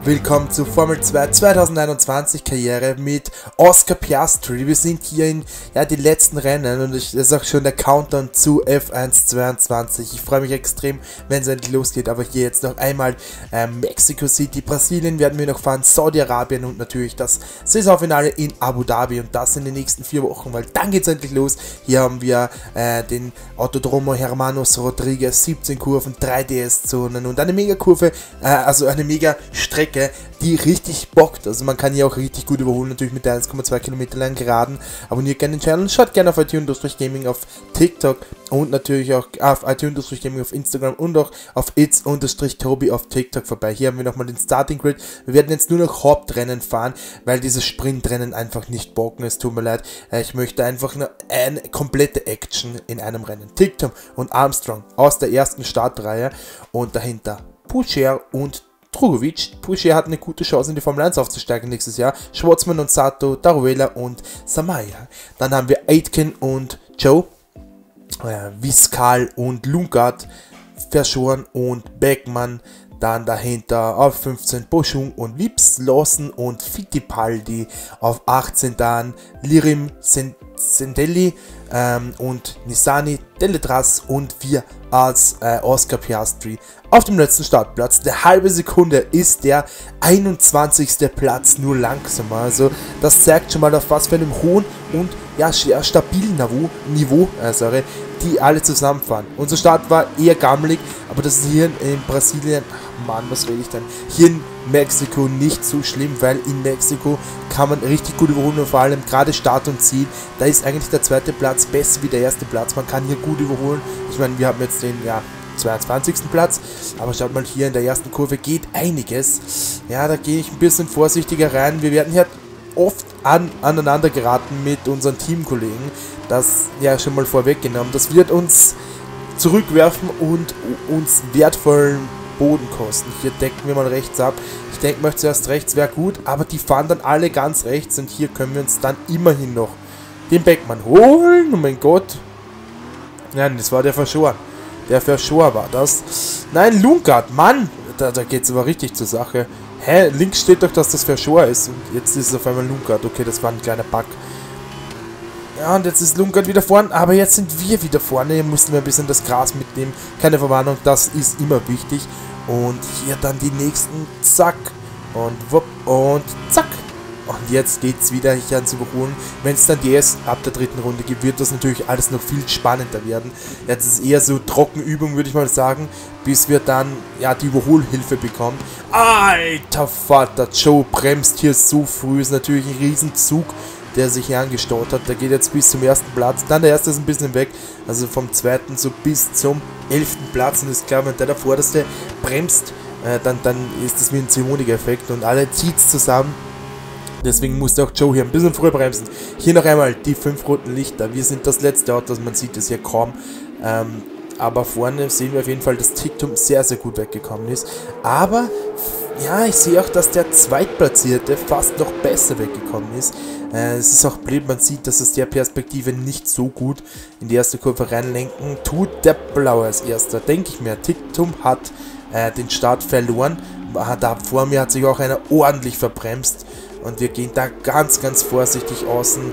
willkommen zu Formel 2 2021 Karriere mit Oscar Piastri. Wir sind hier in die letzten Rennen und das ist auch schon der Countdown zu F1 22. Ich freue mich extrem, wenn es endlich losgeht, aber hier jetzt noch einmal Mexico City, Brasilien werden wir noch fahren, Saudi-Arabien und natürlich das Saisonfinale in Abu Dhabi und das in den nächsten 4 Wochen, weil dann geht es endlich los. Hier haben wir den Autodromo Hermanos Rodriguez, 17 Kurven, 3 DS-Zonen und eine Mega-Kurve, also eine Mega-Strecke, die richtig bockt. Also man kann hier auch richtig gut überholen, natürlich mit der 1,2 Kilometer langen Geraden. Abonniert gerne den Channel, schaut gerne auf iTunes-Gaming auf TikTok und natürlich auch auf iTunes-Gaming auf Instagram und auch auf its_Tobi auf TikTok vorbei. Hier haben wir nochmal den Starting Grid. Wir werden jetzt nur noch Hauptrennen fahren, weil dieses Sprintrennen einfach nicht bocken. Es tut mir leid. Ich möchte einfach nur eine komplette Action in einem Rennen. TikTok und Armstrong aus der ersten Startreihe und dahinter Pourchaire und Drugovic. Pourchaire hat eine gute Chance in die Formel 1 aufzusteigen nächstes Jahr. Schwartzman und Sato, Daruela und Samaya. Dann haben wir Aitken und Joe, Viscal und Lundgaard, Verschoren und Beckmann. Dann dahinter auf 15 Boschung und Vips, Lawson und Fittipaldi. Auf 18 dann Lirim Sendelli und Nissany, Deletras und wir als Oscar Piastri auf dem letzten Startplatz. Eine halbe Sekunde ist der 21. Platz nur langsamer. Also das zeigt schon mal auf was für einem hohen und stabilen Niveau, die alle zusammenfahren. Unser Start war eher gammelig, aber das ist hier in Brasilien, Mann, was rede ich denn? Hier in Mexiko nicht so schlimm, weil in Mexiko kann man richtig gut überholen und vor allem gerade Start und Ziel, da ist eigentlich der zweite Platz besser wie der erste Platz. Man kann hier gut überholen. Ich meine, wir haben jetzt den 22. Platz, aber schaut mal, hier in der ersten Kurve geht einiges. Ja, da gehe ich ein bisschen vorsichtiger rein. Wir werden hier oft aneinander geraten mit unseren Teamkollegen. Das schon mal vorweggenommen. Das wird uns zurückwerfen und uns wertvollen Boden kosten. Hier decken wir mal rechts ab. Ich denke mal zuerst rechts wäre gut, aber die fahren dann alle ganz rechts und hier können wir uns dann immerhin noch den Beckmann holen. Oh mein Gott. Nein, das war der Verschoren. Der Verschoren war das. Nein, Lundgaard, Mann. Da geht es aber richtig zur Sache. Hä? Links steht doch, dass das Verschoren ist. Und jetzt ist es auf einmal Lundgaard. Okay, das war ein kleiner Bug. Ja, und jetzt ist Lundgaard wieder vorne. Aber jetzt sind wir wieder vorne. Hier mussten wir ein bisschen das Gras mitnehmen. Keine Verwarnung, das ist immer wichtig. Und hier dann die nächsten. Zack. Und wupp. Und zack. Und jetzt geht es wieder hier ans Überholen. Wenn es dann DS ab der 3. Runde gibt, wird das natürlich alles noch viel spannender werden. Jetzt ist es eher so Trockenübung, würde ich mal sagen, bis wir dann die Überholhilfe bekommen. Alter Vater, Joe bremst hier so früh. Ist natürlich ein Riesenzug, der sich hier angestaut hat. Der geht jetzt bis zum ersten Platz. Dann der erste ist ein bisschen weg. Also vom 2. so bis zum 11. Platz. Und ist klar, wenn der vorderste bremst, dann ist das wie ein Ziehharmonika-Effekt und alle zieht es zusammen. Deswegen musste auch Joe hier ein bisschen früher bremsen. Hier noch einmal die 5 roten Lichter. Wir sind das letzte Auto, man sieht es hier kaum. Aber vorne sehen wir auf jeden Fall, dass TikTok sehr, sehr gut weggekommen ist. Aber ich sehe auch, dass der Zweitplatzierte fast noch besser weggekommen ist. Es ist auch blöd, man sieht, dass es der Perspektive nicht so gut in die erste Kurve reinlenken tut. Der Blaue als erster, denke ich mir. TikTok hat den Start verloren. Da vor mir hat sich auch einer ordentlich verbremst. Und wir gehen da ganz, ganz vorsichtig außen,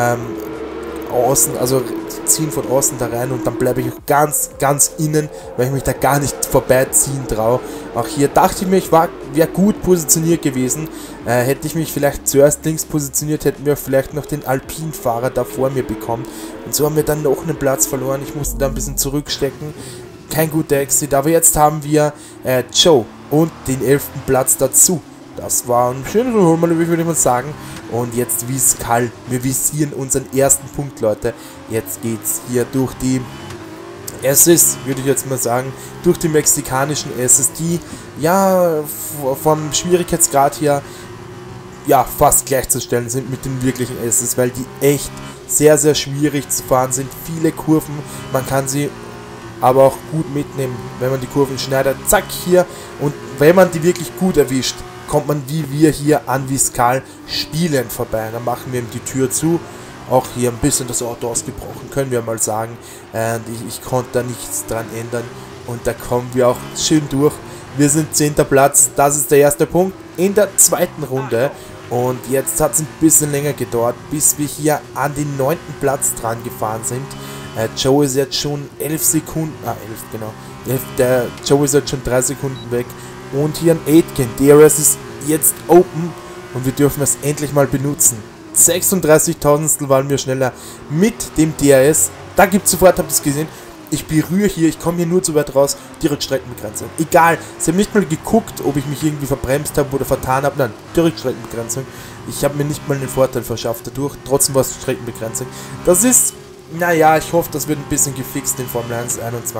also ziehen von außen da rein und dann bleibe ich auch ganz, ganz innen, weil ich mich da gar nicht vorbeiziehen traue. Auch hier dachte ich mir, wäre gut positioniert gewesen. Hätte ich mich vielleicht zuerst links positioniert, hätten wir vielleicht noch den Alpin-Fahrer da vor mir bekommen. Und so haben wir dann noch einen Platz verloren. Ich musste da ein bisschen zurückstecken. Kein guter Exit, aber jetzt haben wir Joe und den 11. Platz dazu. Das war ein schönes Überholmann, würde ich mal sagen. Und jetzt Viscal. Wir visieren unseren ersten Punkt, Leute. Jetzt geht's hier durch die Asses, würde ich jetzt mal sagen. Durch die mexikanischen Asses, die vom Schwierigkeitsgrad her fast gleichzustellen sind mit den wirklichen Asses, weil die echt sehr, sehr schwierig zu fahren sind. Viele Kurven, man kann sie aber auch gut mitnehmen, wenn man die Kurven schneidet. Zack, hier. Und wenn man die wirklich gut erwischt, kommt man wie wir hier an Viscal spielend vorbei. Dann machen wir ihm die Tür zu. Auch hier ein bisschen das Auto ausgebrochen, können wir mal sagen. Ich konnte da nichts dran ändern. Und da kommen wir auch schön durch. Wir sind 10. Platz, das ist der erste Punkt in der zweiten Runde. Und jetzt hat es ein bisschen länger gedauert, bis wir hier an den 9. Platz dran gefahren sind. Joe ist jetzt schon 11 Sekunden, 11 genau. Der Joe ist jetzt schon 3 Sekunden weg. Und hier ein Aitken. DRS ist jetzt open und wir dürfen es endlich mal benutzen. 36.000 waren wir schneller mit dem DRS. Da gibt es sofort, habt ihr es gesehen, ich berühre hier, ich komme hier nur zu weit raus, direkt Streckenbegrenzung. Egal, sie haben nicht mal geguckt, ob ich mich irgendwie verbremst habe oder vertan habe. Nein, direkt Streckenbegrenzung. Ich habe mir nicht mal einen Vorteil verschafft dadurch, trotzdem war es Streckenbegrenzung. Das ist, naja, ich hoffe, das wird ein bisschen gefixt in Formel 1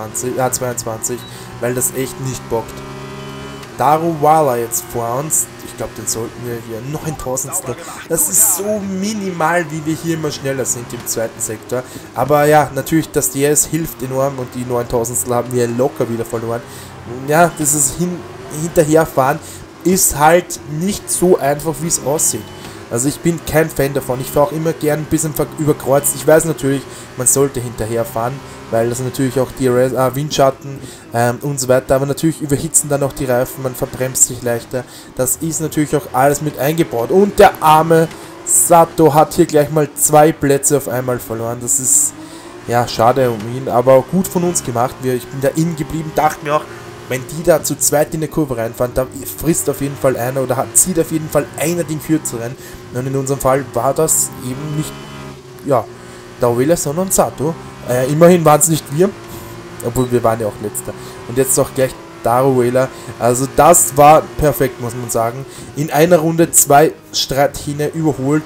22, weil das echt nicht bockt. Daruvala jetzt vor uns. Ich glaube, den sollten wir hier 9000. Das ist so minimal, wie wir hier immer schneller sind im zweiten Sektor. Aber ja, natürlich, das DRS hilft enorm und die 9000 haben wir locker wieder verloren. Ja, das ist hinterherfahren ist halt nicht so einfach, wie es aussieht. Also ich bin kein Fan davon. Ich fahre auch immer gern ein bisschen überkreuzt. Ich weiß natürlich, man sollte hinterherfahren, weil das natürlich auch DRS, Windschatten und so weiter, aber natürlich überhitzen dann auch die Reifen, man verbremst sich leichter. Das ist natürlich auch alles mit eingebaut. Und der arme Sato hat hier gleich mal 2 Plätze auf einmal verloren. Das ist, ja, schade um ihn, aber gut von uns gemacht. Ich bin da innen geblieben, dachte mir auch, wenn die da zu zweit in der Kurve reinfahren, da frisst auf jeden Fall einer oder zieht auf jeden Fall einer den kürzeren. Und in unserem Fall war das eben nicht, ja, Daruvala, sondern Sato. Immerhin waren es nicht wir, obwohl wir waren ja auch letzter. Und jetzt auch gleich Daruvala. Also das war perfekt, muss man sagen. In einer Runde 2 Stratine überholt.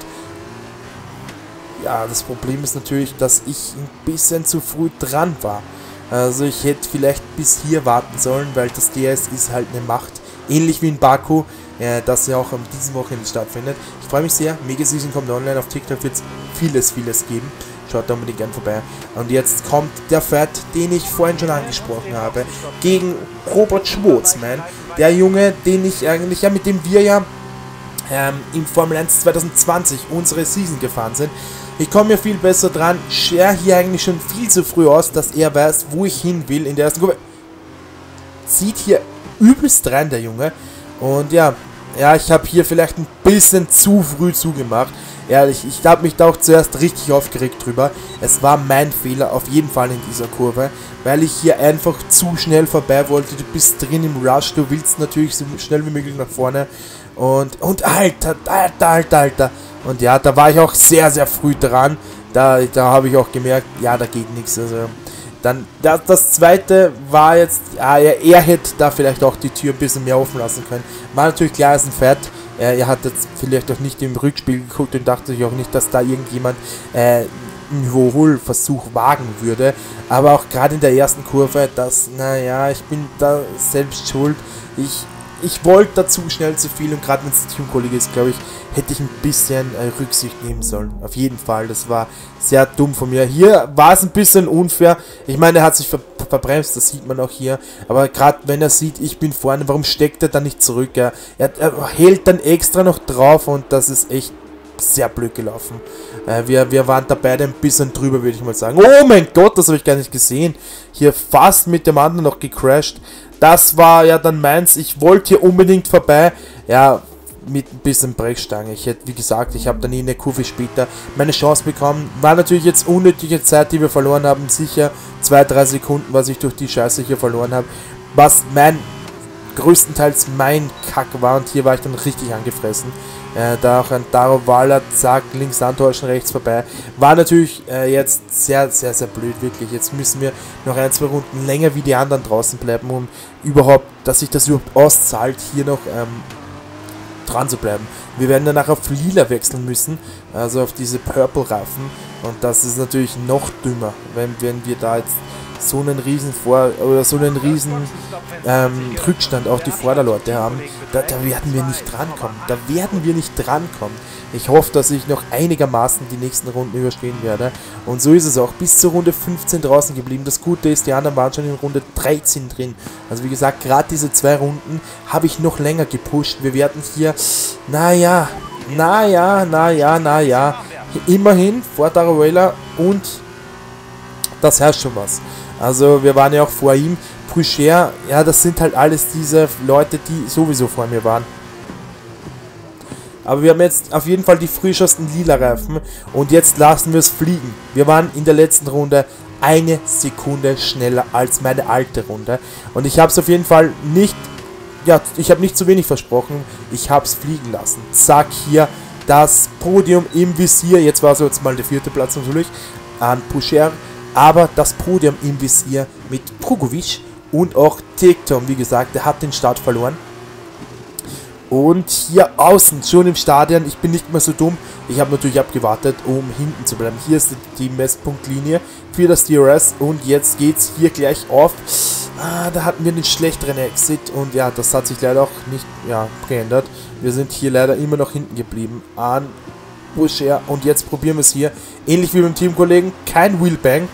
Ja, das Problem ist natürlich, dass ich ein bisschen zu früh dran war. Also ich hätte vielleicht bis hier warten sollen, weil das DRS ist halt eine Macht. Ähnlich wie in Baku, das ja auch am diesem Wochenende stattfindet. Ich freue mich sehr. Mega Season kommt online. Auf TikTok wird es vieles geben. Schaut da unbedingt gern vorbei. Und jetzt kommt der Fight, den ich vorhin schon angesprochen habe, gegen Robert Schwartzman. Der Junge, den ich eigentlich, ja, mit dem wir ja im Formel 1 2020 unsere Season gefahren sind. Ich komme mir viel besser dran. Share hier eigentlich schon viel zu früh aus, dass er weiß, wo ich hin will in der ersten Gruppe. Zieht hier übelst rein, der Junge. Und ja, ich habe hier vielleicht ein bisschen zu früh zugemacht. Ehrlich, ich habe mich da auch zuerst richtig aufgeregt drüber. Es war mein Fehler auf jeden Fall in dieser Kurve, weil ich hier einfach zu schnell vorbei wollte. Du bist drin im Rush, du willst natürlich so schnell wie möglich nach vorne. Und Alter. Und ja, da war ich auch sehr früh dran. Da habe ich auch gemerkt, ja, da geht nichts. Also dann das zweite war jetzt, er hätte da vielleicht auch die Tür ein bisschen mehr offen lassen können. War natürlich klar, ist ein Fett. Er hat jetzt vielleicht auch nicht im Rückspiel geguckt und dachte sich auch nicht, dass da irgendjemand einen Überholversuch wagen würde. Aber auch gerade in der ersten Kurve, naja, ich bin da selbst schuld. Ich wollte dazu schnell zu viel und gerade wenn es ein Teamkollege ist, glaube ich, hätte ich ein bisschen Rücksicht nehmen sollen. Auf jeden Fall, das war sehr dumm von mir. Hier war es ein bisschen unfair. Ich meine, er hat sich verbremst, das sieht man auch hier. Aber gerade wenn er sieht, ich bin vorne, warum steckt er dann nicht zurück? Er hält dann extra noch drauf und das ist echt sehr blöd gelaufen. Wir waren da beide ein bisschen drüber, würde ich mal sagen. Oh mein Gott, das habe ich gar nicht gesehen. Hier fast mit dem anderen noch gecrashed. Das war ja dann meins. Ich wollte hier unbedingt vorbei. Ja, mit ein bisschen Brechstange. Ich hätte, wie gesagt, ich habe dann in der Kurve später meine Chance bekommen. War natürlich jetzt unnötige Zeit, die wir verloren haben. Sicher 2-3 Sekunden, was ich durch die Scheiße hier verloren habe. Was größtenteils mein Kack war. Und hier war ich dann richtig angefressen. Da auch ein Daruvala, zack, links antäuschen, rechts vorbei. War natürlich jetzt sehr blöd, wirklich. Jetzt müssen wir noch 1-2 Runden länger wie die anderen draußen bleiben, um überhaupt, dass sich das überhaupt auszahlt, hier noch dran zu bleiben. Wir werden danach auf Lila wechseln müssen, also auf diese Purple-Reifen. Und das ist natürlich noch dümmer, wenn wir da jetzt so einen riesen Rückstand auf die Vorderleute haben, da werden wir nicht drankommen. Ich hoffe, dass ich noch einigermaßen die nächsten Runden überstehen werde. Und so ist es auch. Bis zur Runde 15 draußen geblieben. Das Gute ist, die anderen waren schon in Runde 13 drin. Also wie gesagt, gerade diese 2 Runden habe ich noch länger gepusht. Wir werden hier, naja, immerhin vor Daruvala und das heißt schon was. Also wir waren ja auch vor ihm. Poucher, ja, das sind halt alles diese Leute, die sowieso vor mir waren. Aber wir haben jetzt auf jeden Fall die frischesten lila Reifen und jetzt lassen wir es fliegen. Wir waren in der letzten Runde eine Sekunde schneller als meine alte Runde und ich habe es auf jeden Fall nicht, ja, ich habe nicht zu wenig versprochen, ich habe es fliegen lassen. Zack, hier das Podium im Visier, jetzt war es jetzt mal der 4. Platz natürlich an Poucher, aber das Podium im Visier mit Drugovic und auch Ticktum, wie gesagt, der hat den Start verloren. Und hier außen, schon im Stadion, ich bin nicht mehr so dumm, ich habe natürlich abgewartet, um hinten zu bleiben. Hier ist die Messpunktlinie für das DRS und jetzt geht es hier gleich auf. Da hatten wir einen schlechteren Exit und ja, das hat sich leider auch nicht geändert. Wir sind hier leider immer noch hinten geblieben an Poucher und jetzt probieren wir es hier, ähnlich wie beim Teamkollegen, kein Wheelbang,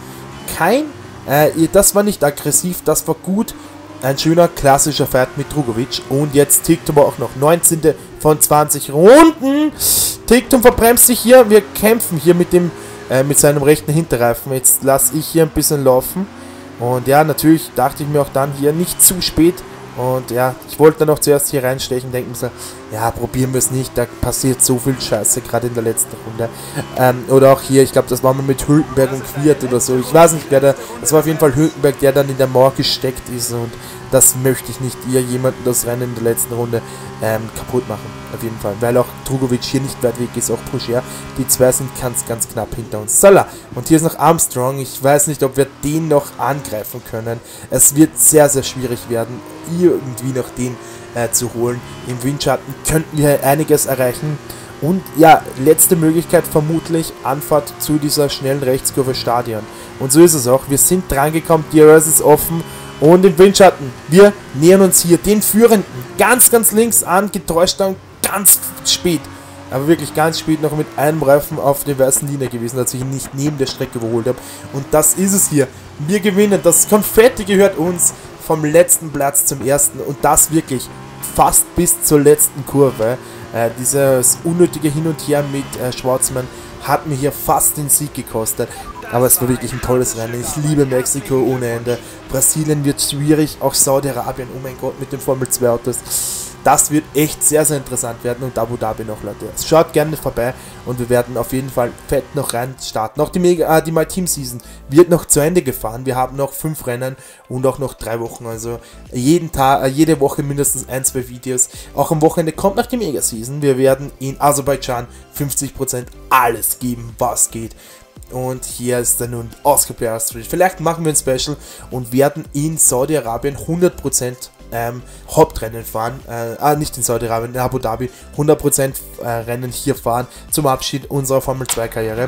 das war nicht aggressiv, das war gut. Ein schöner klassischer Fight mit Drugovic. Und jetzt Ticktum auch noch. 19. von 20 Runden. Ticktum verbremst sich hier. Wir kämpfen hier mit seinem rechten Hinterreifen. Jetzt lasse ich hier ein bisschen laufen. Und ja, natürlich dachte ich mir auch dann hier nicht zu spät. Und ja, ich wollte dann auch zuerst hier reinstechen. Denken so, ja, probieren wir es nicht. Da passiert so viel Scheiße, gerade in der letzten Runde. Oder auch hier, ich glaube, das war mal mit Hülkenberg und Quiert oder so. Ich weiß nicht, wer da. Das war auf jeden Fall Hülkenberg, der dann in der Mauer gesteckt ist. Und das möchte ich nicht jemanden das Rennen in der letzten Runde kaputt machen. Auf jeden Fall. Weil auch Drugovic hier nicht weit weg ist, auch Poucher. Die zwei sind ganz, ganz knapp hinter uns. Sala. Und hier ist noch Armstrong. Ich weiß nicht, ob wir den noch angreifen können. Es wird sehr, sehr schwierig werden, irgendwie noch den zu holen. Im Windschatten könnten wir einiges erreichen. Und ja, letzte Möglichkeit vermutlich Anfahrt zu dieser schnellen Rechtskurve Stadion. Und so ist es auch. Wir sind dran gekommen. DRS ist offen. Und im Windschatten, wir nähern uns hier den Führenden ganz, ganz links an, getäuscht dann ganz spät. Aber wirklich ganz spät noch mit einem Reifen auf der weißen Linie gewesen, dass ich ihn nicht neben der Strecke überholt habe. Und das ist es hier. Wir gewinnen. Das Konfetti gehört uns vom letzten Platz zum ersten. Und das wirklich fast bis zur letzten Kurve. Dieses unnötige Hin und Her mit Schwarzmann hat mir hier fast den Sieg gekostet. Aber es war wirklich ein tolles Rennen. Ich liebe Mexiko ohne Ende. Brasilien wird schwierig. Auch Saudi-Arabien, oh mein Gott, mit den Formel 2 Autos. Das wird echt sehr, sehr interessant werden. Und Abu Dhabi noch, Leute. Schaut gerne vorbei. Und wir werden auf jeden Fall fett noch rein starten. Auch die My Team Season wird noch zu Ende gefahren. Wir haben noch 5 Rennen und auch noch 3 Wochen. Also jeden Tag, jede Woche mindestens 1-2 Videos. Auch am Wochenende kommt noch die Mega Season. Wir werden in Aserbaidschan 50% alles geben, was geht. Und hier ist dann nun Oscar Piastri. Vielleicht machen wir ein Special und werden in Saudi-Arabien 100% Hauptrennen fahren. Nicht in Saudi-Arabien, in Abu Dhabi. 100% Rennen hier fahren zum Abschied unserer Formel 2 Karriere.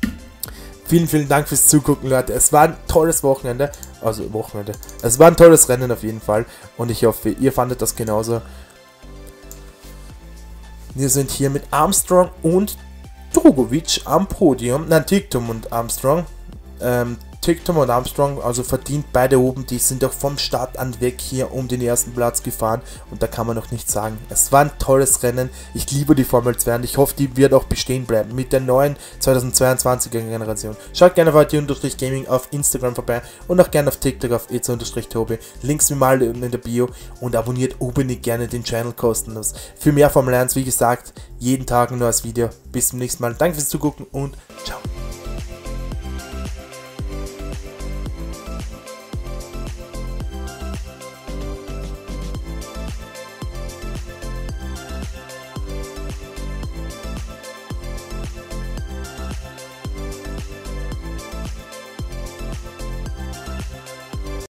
Vielen, vielen Dank fürs Zugucken, Leute. Es war ein tolles Wochenende. Es war ein tolles Rennen auf jeden Fall. Und ich hoffe, ihr fandet das genauso. Wir sind hier mit Armstrong und Drugovic am Podium, nein, Ticktum und Armstrong. Ticktum und Armstrong, also verdient beide oben, die sind auch vom Start an weg hier um den ersten Platz gefahren und da kann man noch nichts sagen. Es war ein tolles Rennen, ich liebe die Formel 2 und ich hoffe, die wird auch bestehen bleiben mit der neuen 2022er Generation. Schaut gerne auf IT_Gaming auf Instagram vorbei und auch gerne auf TikTok auf eza_Tobi. Links wie mal in der Bio und abonniert unbedingt gerne den Channel kostenlos. Für mehr Formel 1, wie gesagt, jeden Tag ein neues Video. Bis zum nächsten Mal. Danke fürs Zugucken und ciao.